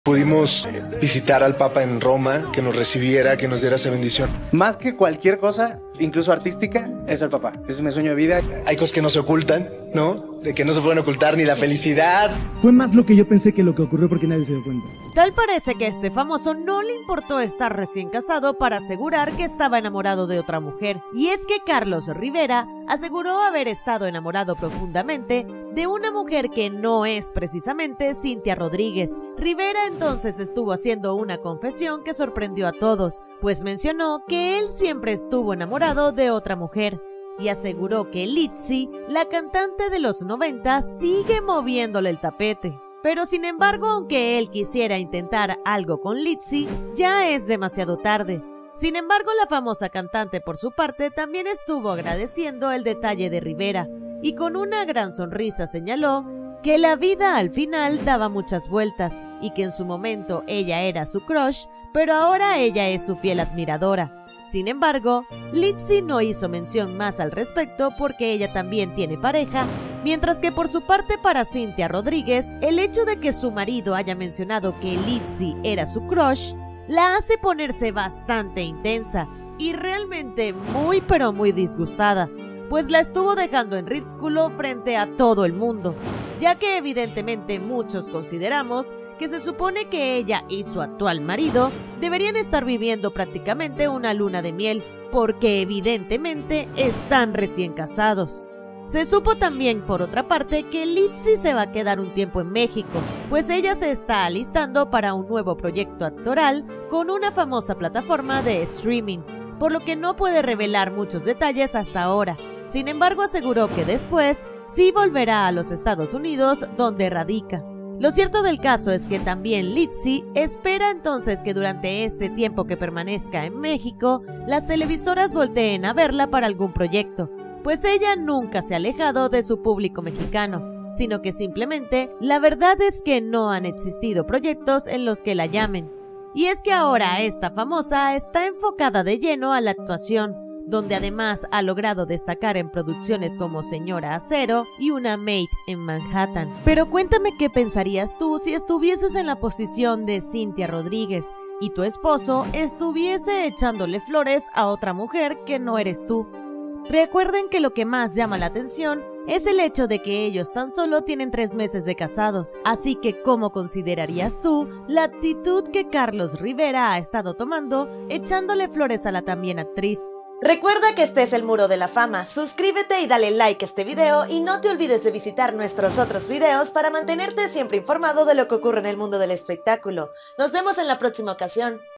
Pudimos visitar al Papa en Roma, que nos recibiera, que nos diera esa bendición. Más que cualquier cosa, incluso artística, es el papá. Ese es mi sueño de vida. Hay cosas que no se ocultan, ¿no? De que no se pueden ocultar, ni la felicidad. Fue más lo que yo pensé que lo que ocurrió porque nadie se dio cuenta. Tal parece que a este famoso no le importó estar recién casado para asegurar que estaba enamorado de otra mujer. Y es que Carlos Rivera aseguró haber estado enamorado profundamente de una mujer que no es precisamente Cintia Rodríguez. Rivera entonces estuvo haciendo una confesión que sorprendió a todos, pues mencionó que él siempre estuvo enamorado de otra mujer y aseguró que Litzy, la cantante de los 90, sigue moviéndole el tapete. Pero sin embargo, aunque él quisiera intentar algo con Litzy, ya es demasiado tarde. Sin embargo, la famosa cantante por su parte también estuvo agradeciendo el detalle de Rivera y con una gran sonrisa señaló que la vida al final daba muchas vueltas y que en su momento ella era su crush, pero ahora ella es su fiel admiradora. Sin embargo, Litzy no hizo mención más al respecto porque ella también tiene pareja, mientras que por su parte para Cintia Rodríguez, el hecho de que su marido haya mencionado que Litzy era su crush, la hace ponerse bastante intensa y realmente muy pero muy disgustada, pues la estuvo dejando en ridículo frente a todo el mundo, ya que evidentemente muchos consideramos que se supone que ella y su actual marido deberían estar viviendo prácticamente una luna de miel, porque evidentemente están recién casados. Se supo también, por otra parte, que Litzy se va a quedar un tiempo en México, pues ella se está alistando para un nuevo proyecto actoral con una famosa plataforma de streaming, por lo que no puede revelar muchos detalles hasta ahora. Sin embargo, aseguró que después sí volverá a los Estados Unidos, donde radica. Lo cierto del caso es que también Litzy espera entonces que durante este tiempo que permanezca en México, las televisoras volteen a verla para algún proyecto, pues ella nunca se ha alejado de su público mexicano, sino que simplemente la verdad es que no han existido proyectos en los que la llamen. Y es que ahora esta famosa está enfocada de lleno a la actuación, donde además ha logrado destacar en producciones como Señora Acero y Una Maid en Manhattan. Pero cuéntame qué pensarías tú si estuvieses en la posición de Cintia Rodríguez y tu esposo estuviese echándole flores a otra mujer que no eres tú. Recuerden que lo que más llama la atención es el hecho de que ellos tan solo tienen 3 meses de casados, así que ¿cómo considerarías tú la actitud que Carlos Rivera ha estado tomando echándole flores a la también actriz? Recuerda que este es el Muro de la Fama, suscríbete y dale like a este video y no te olvides de visitar nuestros otros videos para mantenerte siempre informado de lo que ocurre en el mundo del espectáculo. Nos vemos en la próxima ocasión.